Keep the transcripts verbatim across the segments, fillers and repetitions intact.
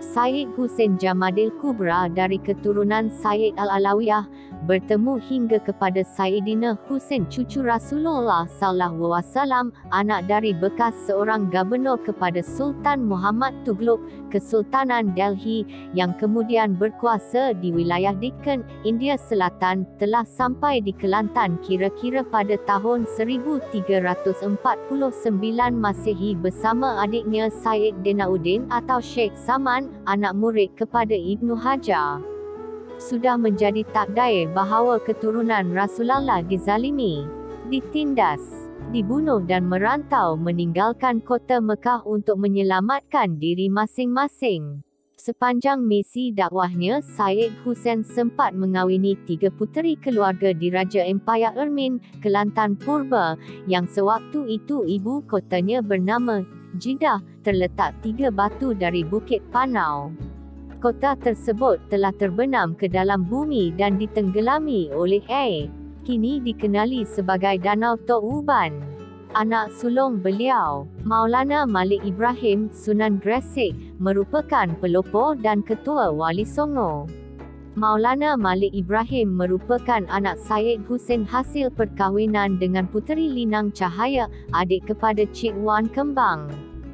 Sayyid Hussein Jamadil Kubra dari keturunan Sayyid Al-Alawiyah bertemu hingga kepada Sayyidina Hussein cucu Rasulullah sallallahu alaihi wasallam, anak dari bekas seorang gubernur kepada Sultan Muhammad Tughlaq Kesultanan Delhi yang kemudian berkuasa di wilayah Deccan, India Selatan, telah sampai di Kelantan kira-kira pada tahun seribu tiga ratus empat puluh sembilan Masehi bersama adiknya Sayyid Dinauddin atau Sheikh Saman, anak murid kepada Ibnu Hajar. Sudah menjadi takdir bahawa keturunan Rasulullah dizalimi, ditindas, dibunuh dan merantau meninggalkan kota Mekah untuk menyelamatkan diri masing-masing. Sepanjang misi dakwahnya, Sayyid Hussein sempat mengawini tiga puteri keluarga di Raja Empayar Ermin, Kelantan Purba, yang sewaktu itu ibu kotanya bernama Jeddah, terletak tiga batu dari Bukit Panau. Kota tersebut telah terbenam ke dalam bumi dan ditenggelami oleh air. Kini dikenali sebagai Danau Tok Uban. Anak sulung beliau, Maulana Malik Ibrahim Sunan Gresik, merupakan pelopor dan ketua Wali Songo. Maulana Malik Ibrahim merupakan anak Sayyid Hussein hasil perkahwinan dengan Puteri Linang Cahaya, adik kepada Cik Wan Kembang.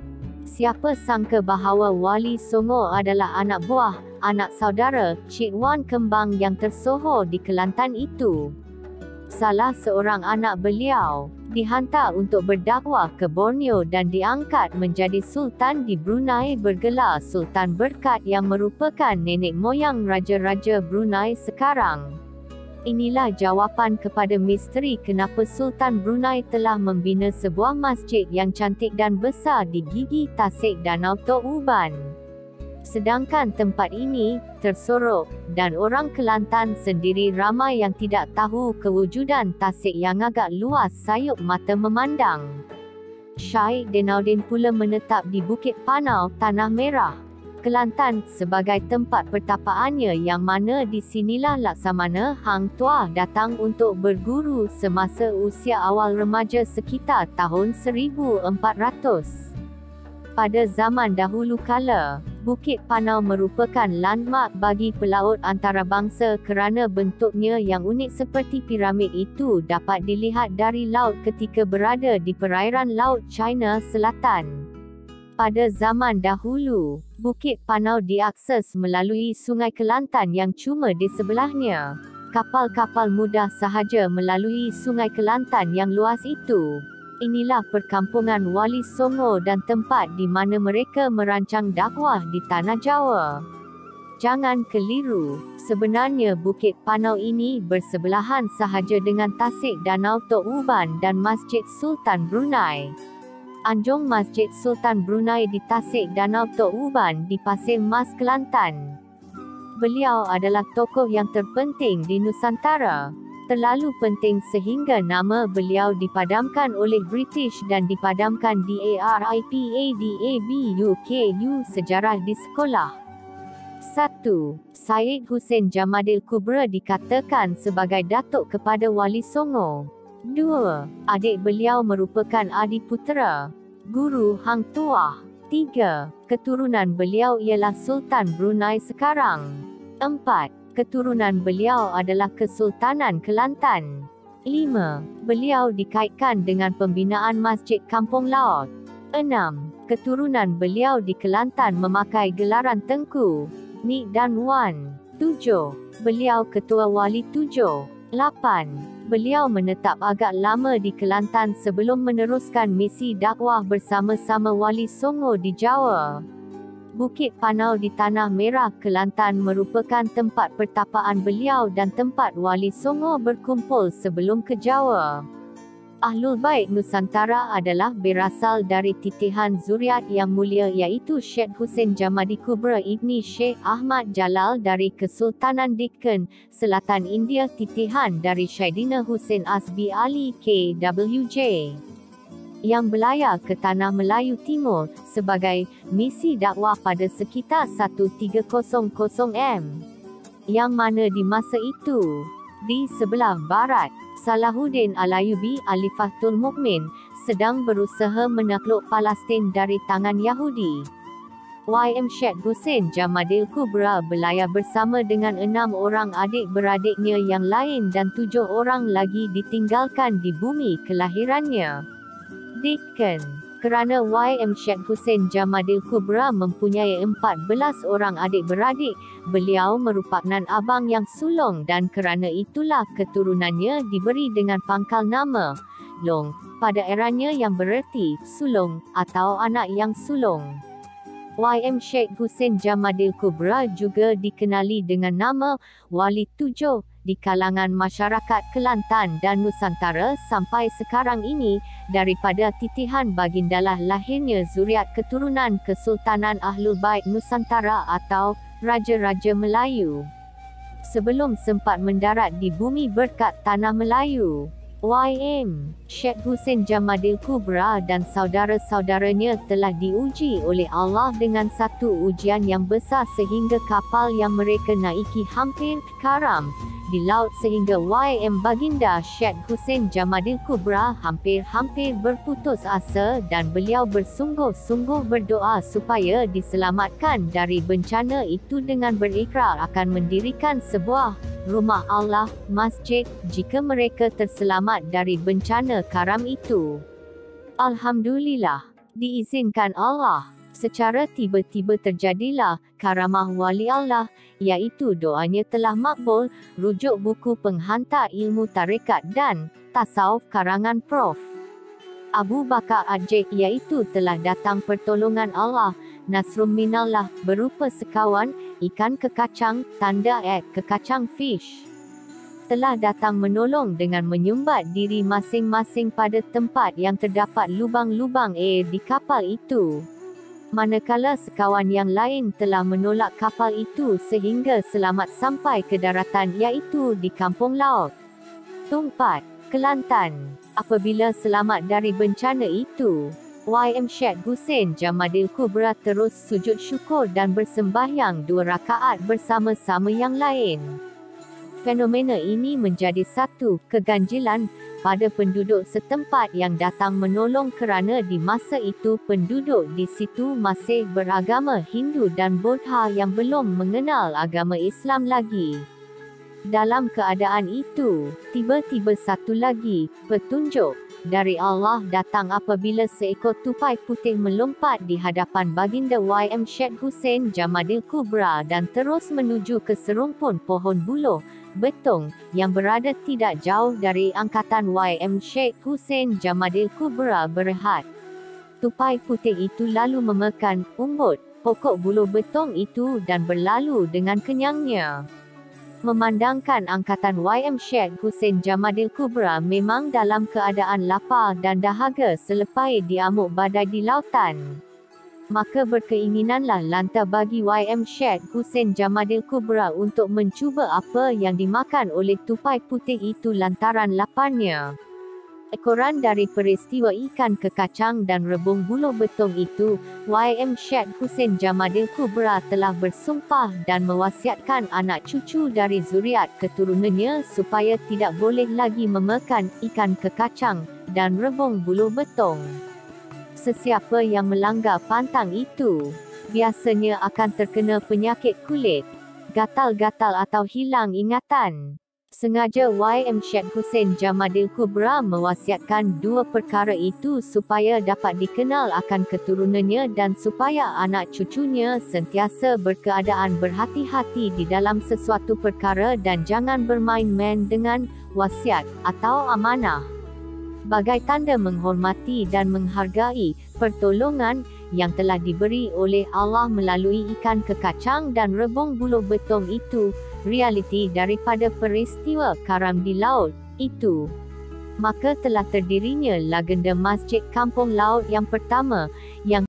Siapa sangka bahawa Wali Songo adalah anak buah, anak saudara, Cik Wan Kembang yang tersohor di Kelantan itu. Salah seorang anak beliau dihantar untuk berdakwah ke Borneo dan diangkat menjadi Sultan di Brunei bergelar Sultan Berkat yang merupakan nenek moyang Raja-Raja Brunei sekarang. Inilah jawapan kepada misteri kenapa Sultan Brunei telah membina sebuah masjid yang cantik dan besar di gigi tasik Danau Tok Uban. Sedangkan tempat ini tersorok, dan orang Kelantan sendiri ramai yang tidak tahu kewujudan tasik yang agak luas sayup mata memandang. Syekh Dinauddin pula menetap di Bukit Panau, Tanah Merah, Kelantan sebagai tempat pertapaannya, yang mana di sinilah Laksamana Hang Tuah datang untuk berguru semasa usia awal remaja sekitar tahun seribu empat ratus. Pada zaman dahulu kala, Bukit Panau merupakan landmark bagi pelaut antarabangsa kerana bentuknya yang unik seperti piramid itu dapat dilihat dari laut ketika berada di perairan Laut China Selatan. Pada zaman dahulu, Bukit Panau diakses melalui Sungai Kelantan yang cuma di sebelahnya. Kapal-kapal mudah sahaja melalui Sungai Kelantan yang luas itu. Inilah perkampungan Wali Songo dan tempat di mana mereka merancang dakwah di Tanah Jawa. Jangan keliru, sebenarnya Bukit Panau ini bersebelahan sahaja dengan tasik Danau Tok Uban dan Masjid Sultan Brunei. Anjung Masjid Sultan Brunei di Tasik Danau Tok Uban di Pasir Mas, Kelantan. Beliau adalah tokoh yang terpenting di Nusantara. Terlalu penting sehingga nama beliau dipadamkan oleh British dan dipadamkan di ARIPADABUKU sejarah di sekolah. satu. Sayyid Hussein Jamadil Kubra dikatakan sebagai datuk kepada Wali Songo. dua. Adik beliau merupakan adiputera Guru Hang Tuah. tiga. Keturunan beliau ialah Sultan Brunei sekarang. empat. Keturunan beliau adalah Kesultanan Kelantan. lima. Beliau dikaitkan dengan pembinaan Masjid Kampung Laut. enam. Keturunan beliau di Kelantan memakai gelaran Tengku, Nik dan Wan. tujuh. Beliau Ketua Wali tujuh. lapan. Beliau menetap agak lama di Kelantan sebelum meneruskan misi dakwah bersama-sama Wali Songo di Jawa. Bukit Panau di Tanah Merah, Kelantan merupakan tempat pertapaan beliau dan tempat Wali Songo berkumpul sebelum ke Jawa. Ahlul Bait Nusantara adalah berasal dari titihan zuriat yang mulia iaitu Syekh Hussein Jamadil Kubra Ibni Syekh Ahmad Jalal dari Kesultanan Deccan, Selatan India, titihan dari Sayyidina Hussein Asbi Ali K W J yang berlayar ke Tanah Melayu Timur sebagai misi dakwah pada sekitar seribu tiga ratus M, yang mana di masa itu, di sebelah barat, Salahuddin Al-Ayyubi Alifatul Mukmin sedang berusaha menakluk Palestin dari tangan Yahudi. Y M Syed Hussein Jamadil Kubra berlayar bersama dengan enam orang adik-beradiknya yang lain dan tujuh orang lagi ditinggalkan di bumi kelahirannya. Dikkan kerana Y M Syed Hussein Jamadil Kubra mempunyai empat belas orang adik-beradik, beliau merupakan abang yang sulung dan kerana itulah keturunannya diberi dengan pangkal nama Long pada eranya yang bererti sulung atau anak yang sulung. Y M Syed Hussein Jamadil Kubra juga dikenali dengan nama Wali Tujuh di kalangan masyarakat Kelantan dan Nusantara sampai sekarang ini, daripada titihan bagindalah lahirnya zuriat keturunan Kesultanan Ahlul Bait Nusantara atau Raja-Raja Melayu. Sebelum sempat mendarat di bumi berkat Tanah Melayu, Y M Syed Hussein Jamadil Kubra dan saudara-saudaranya telah diuji oleh Allah dengan satu ujian yang besar sehingga kapal yang mereka naiki hampir karam di laut sehingga Y M Baginda Syed Hussein Jamadil Kubra hampir-hampir berputus asa dan beliau bersungguh-sungguh berdoa supaya diselamatkan dari bencana itu dengan berikrar akan mendirikan sebuah rumah Allah, masjid, jika mereka terselamat dari bencana karam itu. Alhamdulillah, diizinkan Allah. Secara tiba-tiba terjadilah karamah wali Allah, iaitu doanya telah makbul. Rujuk buku penghantar ilmu tarekat dan tasawuf karangan Prof Abu Bakar Ad-Jaid, iaitu telah datang pertolongan Allah, Nasrum Minallah, berupa sekawan ikan kekacang, tanda at kekacang fish, telah datang menolong dengan menyumbat diri masing-masing pada tempat yang terdapat lubang-lubang air di kapal itu. Manakala sekawan yang lain telah menolak kapal itu sehingga selamat sampai ke daratan, iaitu di Kampung Laut Tumpat, Kelantan. Apabila selamat dari bencana itu, Y M Syed Hussein Jamadil Kubra terus sujud syukur dan bersembahyang dua rakaat bersama-sama yang lain. Fenomena ini menjadi satu keganjilan pada penduduk setempat yang datang menolong kerana di masa itu penduduk di situ masih beragama Hindu dan Buddha yang belum mengenal agama Islam lagi. Dalam keadaan itu, tiba-tiba satu lagi petunjuk dari Allah datang apabila seekor tupai putih melompat di hadapan baginda Y M Syed Hussein Jamadil Kubra dan terus menuju ke serumpun pohon buluh betung yang berada tidak jauh dari angkatan Y M Syed Hussein Jamadil Kubra berehat. Tupai putih itu lalu memakan umbut pokok buluh betung itu dan berlalu dengan kenyangnya. Memandangkan angkatan Y M Syed Hussein Jamadil Kubra memang dalam keadaan lapar dan dahaga selepas diamuk badai di lautan, maka berkeinginanlah lanta bagi Y M Syed Hussein Jamadil Kubra untuk mencuba apa yang dimakan oleh tupai putih itu lantaran laparnya. Ekoran dari peristiwa ikan kekacang dan rebung buluh betung itu, Y M Syed Hussein Jamadil Kubra telah bersumpah dan mewasiatkan anak cucu dari zuriat keturunannya supaya tidak boleh lagi memakan ikan kekacang dan rebung buluh betung. Sesiapa yang melanggar pantang itu, biasanya akan terkena penyakit kulit, gatal-gatal atau hilang ingatan. Sengaja Y M Syed Hussein Jamadil Kubra mewasiatkan dua perkara itu supaya dapat dikenal akan keturunannya dan supaya anak cucunya sentiasa berkeadaan berhati-hati di dalam sesuatu perkara dan jangan bermain-main dengan wasiat atau amanah. Bagai tanda menghormati dan menghargai pertolongan yang telah diberi oleh Allah melalui ikan kekacang dan rebung buluh betung itu, realiti daripada peristiwa karam di laut itu, maka telah terdirinya legenda Masjid Kampung Laut yang pertama, yang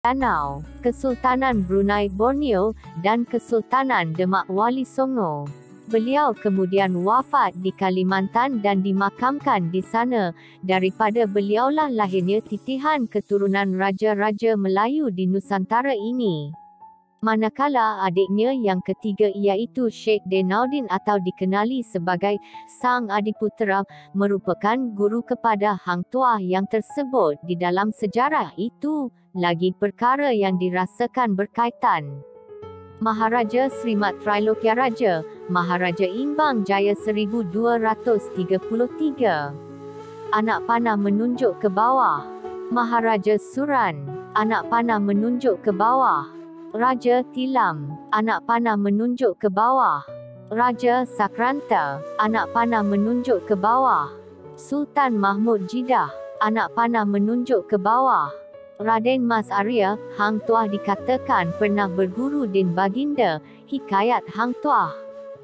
Danau, Kesultanan Brunei Borneo, dan Kesultanan Demak Wali Songo. Beliau kemudian wafat di Kalimantan dan dimakamkan di sana. Daripada beliaulah lahirnya titihan keturunan raja-raja Melayu di Nusantara ini. Manakala adiknya yang ketiga iaitu Sheikh Denauddin atau dikenali sebagai Sang Adiputera merupakan guru kepada Hang Tuah yang tersebut di dalam sejarah itu lagi perkara yang dirasakan berkaitan. Maharaja Srimat Trilokya Raja, Maharaja Imbang Jaya seribu dua ratus tiga puluh tiga. Anak panah menunjuk ke bawah. Maharaja Suran, anak panah menunjuk ke bawah. Raja Tilam, anak panah menunjuk ke bawah. Raja Sakranta, anak panah menunjuk ke bawah. Sultan Mahmud Jidah, anak panah menunjuk ke bawah. Raden Mas Arya, Hang Tuah dikatakan pernah berguru din baginda, Hikayat Hang Tuah.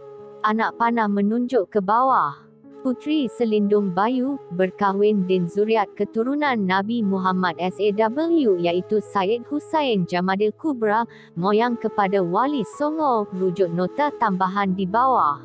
Anak panah menunjuk ke bawah. Putri Selindung Bayu, berkahwin din zuriat keturunan Nabi Muhammad S A W iaitu Syed Hussein Jamadil Kubra, moyang kepada Wali Songo, rujuk nota tambahan di bawah.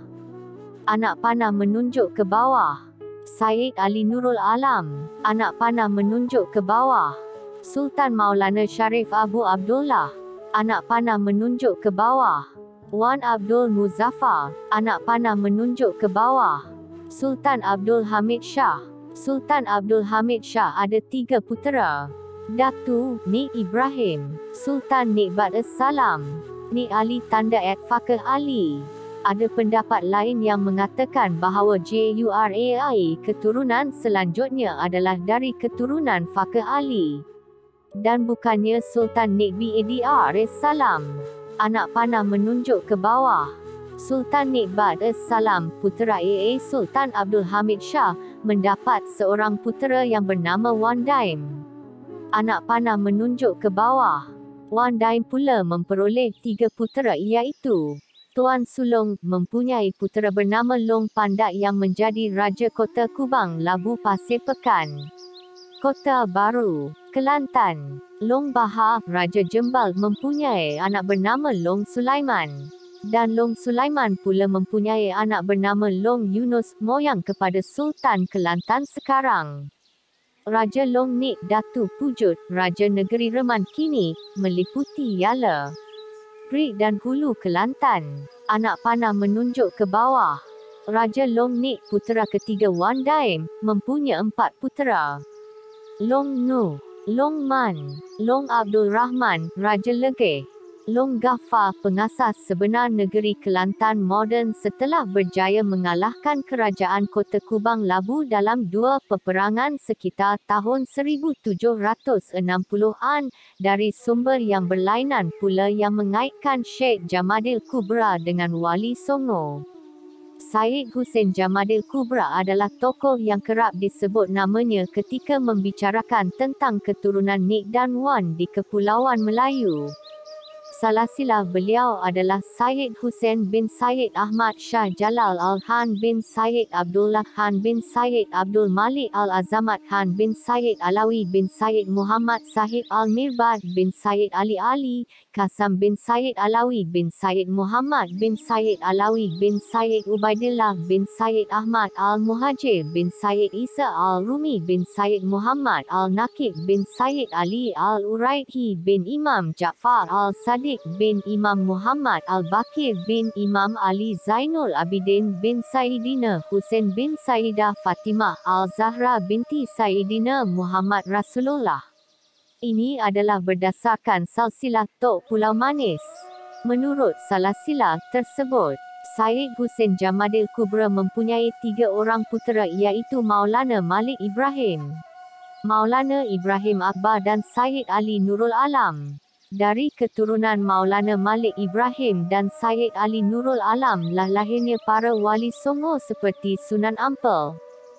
Anak panah menunjuk ke bawah. Syed Ali Nurul Alam, anak panah menunjuk ke bawah. Sultan Maulana Sharif Abu Abdullah, anak panah menunjuk ke bawah. Wan Abdul Muzaffar, anak panah menunjuk ke bawah. Sultan Abdul Hamid Shah. Sultan Abdul Hamid Shah ada tiga putera. Datu Nik Ibrahim, Sultan Nik Bad As-Salam, Nik Ali Tanda Ad Fakih Ali. Ada pendapat lain yang mengatakan bahawa J U R A I keturunan selanjutnya adalah dari keturunan Fakih Ali. Dan bukannya Sultan Nik Bad As-Salam. Anak panah menunjuk ke bawah. Sultan Nik Bad As-Salam, putera A A Sultan Abdul Hamid Shah, mendapat seorang putera yang bernama Wan Daim. Anak panah menunjuk ke bawah. Wan Daim pula memperoleh tiga putera iaitu Tuan Sulong mempunyai putera bernama Long Pandak yang menjadi Raja Kota Kubang Labu Pasir Pekan. Kota Baru, Kelantan. Long Bahar, Raja Jembal mempunyai anak bernama Long Sulaiman. Dan Long Sulaiman pula mempunyai anak bernama Long Yunus, moyang kepada Sultan Kelantan sekarang. Raja Long Nik Datu Pujut, Raja Negeri Reman kini, meliputi Yala, Perik dan Hulu Kelantan. Anak panah menunjuk ke bawah. Raja Long Nik, putera ketiga Wan Daim, mempunyai empat putera. Long Nuh, Long Man, Long Abdul Rahman, Raja Legeh. Long Ghaffar, pengasas sebenar negeri Kelantan moden setelah berjaya mengalahkan kerajaan Kota Kubang Labu dalam dua peperangan sekitar tahun seribu tujuh ratus enam puluhan, dari sumber yang berlainan pula yang mengaitkan Sheikh Jamadil Kubra dengan Wali Songo. Syed Hussein Jamadil Kubra adalah tokoh yang kerap disebut namanya ketika membicarakan tentang keturunan Nik dan Wan di Kepulauan Melayu. Salasilah beliau adalah Syed Hussein bin Syed Ahmad Shah Jalal Al-Han bin Syed Abdullah Han bin Syed Abdul Malik Al-Azamat Han bin Syed Alawi bin Syed Muhammad Sahib Al-Mirbad bin Syed Ali Ali, Kasam bin Syed Alawi bin Syed Muhammad bin Syed Alawi bin Syed Ubaidillah bin Syed Ahmad Al-Muhajir bin Syed Isa Al-Rumi bin Syed Muhammad Al-Nakib bin Syed Ali Al-Uraidhi bin Imam Ja'far Al-Sadiq bin Imam Muhammad Al-Bakir bin Imam Ali Zainul Abidin bin Sayyidina Husain bin Sayyidah Fatimah Al-Zahra binti Sayyidina Muhammad Rasulullah. Ini adalah berdasarkan salsilah Tok Pulau Manis. Menurut salsilah tersebut, Syed Hussein Jamadil Kubra mempunyai tiga orang putera iaitu Maulana Malik Ibrahim, Maulana Ibrahim Akbar dan Syed Ali Nurul Alam. Dari keturunan Maulana Malik Ibrahim dan Syed Ali Nurul Alam lah lahirnya para Wali Songo seperti Sunan Ampel,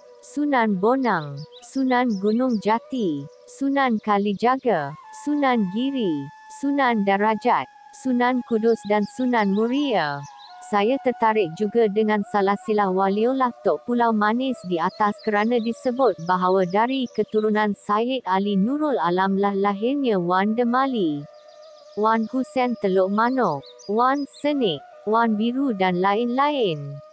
Sunan Bonang, Sunan Gunung Jati, Sunan Kalijaga, Sunan Giri, Sunan Darajat, Sunan Kudus dan Sunan Muria. Saya tertarik juga dengan salasilah Waliullah Tok Pulau Manis di atas kerana disebut bahawa dari keturunan Sayyid Ali Nurul Alam lah lahirnya Wan Demali, Wan Hussein Teluk Mano, Wan Senik, Wan Biru dan lain-lain.